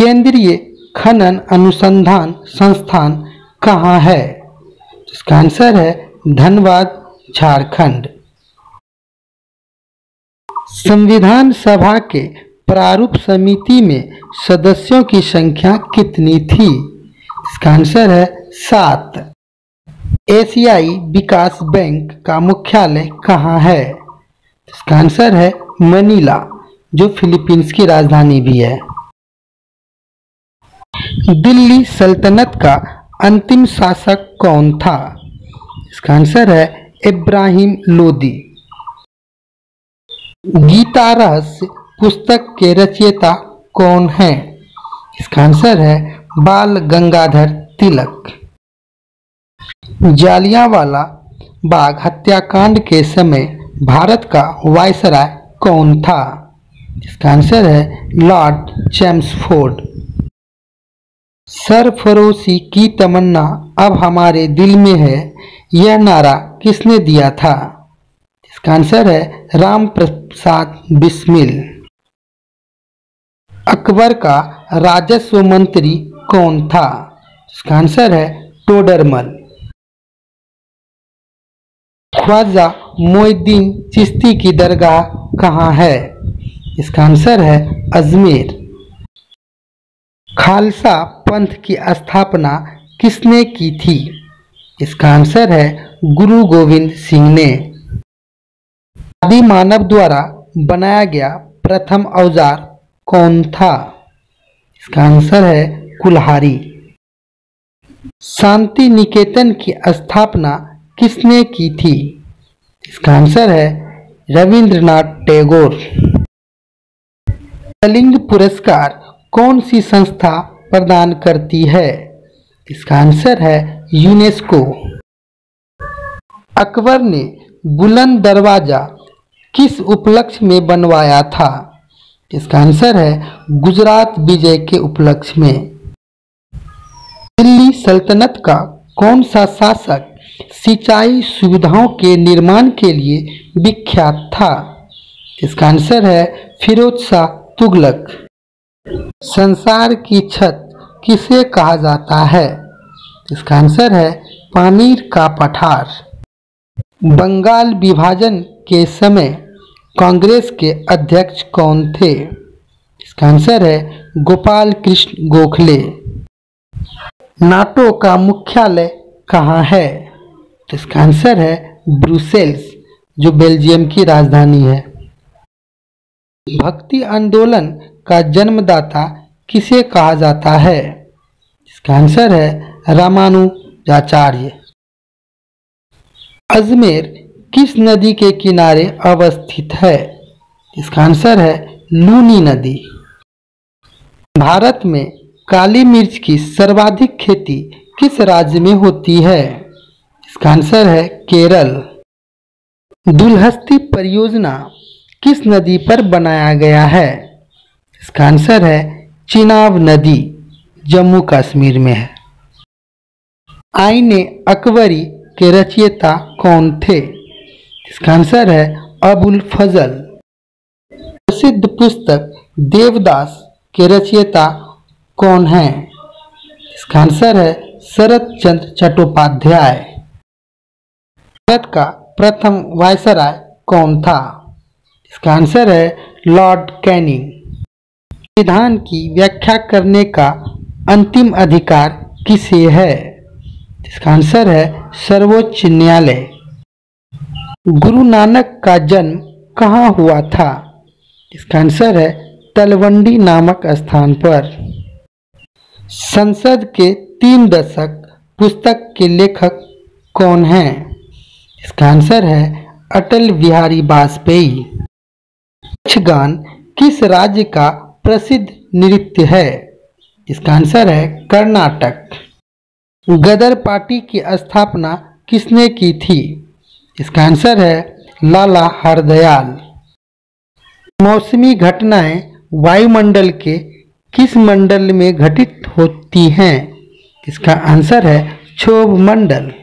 केंद्रीय खनन अनुसंधान संस्थान कहाँ है? इसका आंसर है धनबाद, झारखंड। संविधान सभा के प्रारूप समिति में सदस्यों की संख्या कितनी थी? इसका आंसर है 7। एशियाई विकास बैंक का मुख्यालय कहाँ है? इसका आंसर है मनीला, जो फिलीपींस की राजधानी भी है। दिल्ली सल्तनत का अंतिम शासक कौन था? इसका आंसर है इब्राहिम लोदी। गीता रहस्य पुस्तक के रचयिता कौन है? इसका आंसर है बाल गंगाधर तिलक। जालियांवाला बाग हत्याकांड के समय भारत का वायसराय कौन था? इसका आंसर है लॉर्ड चैम्सफोर्ड। सरफरोशी की तमन्ना अब हमारे दिल में है, यह नारा किसने दिया था? इसका आंसर है राम प्रसाद बिस्मिल। अकबर का राजस्व मंत्री कौन था? इसका आंसर है टोडरमल। ख्वाजा मोइनुद्दीन चिश्ती की दरगाह कहाँ है? इसका आंसर है अजमेर। खालसा पंथ की स्थापना किसने की थी? इसका आंसर है गुरु गोविंद सिंह ने। आदि मानव द्वारा बनाया गया प्रथम औजार कौन था? इसका आंसर है कुल्हाड़ी। शांति निकेतन की स्थापना किसने की थी? इसका आंसर है रविंद्रनाथ टैगोर। कलिंग पुरस्कार कौन सी संस्था प्रदान करती है? इसका आंसर है यूनेस्को। अकबर ने बुलंद दरवाजा किस उपलक्ष्य में बनवाया था? इसका आंसर है गुजरात विजय के उपलक्ष्य में। दिल्ली सल्तनत का कौन सा शासक सिंचाई सुविधाओं के निर्माण के लिए विख्यात था? इसका आंसर है फिरोज शाह तुगलक। संसार की छत किसे कहा जाता है? इसका आंसर है पानीर का पठार। बंगाल विभाजन के समय कांग्रेस के अध्यक्ष कौन थे? इसका आंसर है गोपाल कृष्ण गोखले। नाटो का मुख्यालय कहाँ है? इसका आंसर है ब्रुसेल्स, जो बेल्जियम की राजधानी है। भक्ति आंदोलन का जन्मदाता किसे कहा जाता है? इसका आंसर है रामानुजाचार्य। अजमेर किस नदी के किनारे अवस्थित है? इसका आंसर है लूनी नदी। भारत में काली मिर्च की सर्वाधिक खेती किस राज्य में होती है? इसका आंसर है केरल। दुलहस्ती परियोजना किस नदी पर बनाया गया है? इसका आंसर है चिनाब नदी, जम्मू कश्मीर में है। आईने अकबरी के रचयिता कौन थे? इसका आंसर है अबुल फजल। प्रसिद्ध पुस्तक देवदास के रचयिता कौन हैं? इसका आंसर है शरत चंद्र चट्टोपाध्याय। भारत का प्रथम वायसराय कौन था? इसका आंसर है लॉर्ड कैनिंग। संविधान की व्याख्या करने का अंतिम अधिकार किसे है? इसका आंसर है सर्वोच्च न्यायालय। गुरु नानक का जन्म कहाँ हुआ था? इसका आंसर है तलवंडी नामक स्थान पर। संसद के 3 दशक पुस्तक के लेखक कौन हैं? इसका आंसर है अटल बिहारी वाजपेयी। यक्षगान किस राज्य का प्रसिद्ध नृत्य है? इसका आंसर है कर्नाटक। गदर पार्टी की स्थापना किसने की थी? इसका आंसर है लाला हरदयाल। मौसमी घटनाएं वायुमंडल के किस मंडल में घटित होती हैं? इसका आंसर है क्षोभ मंडल।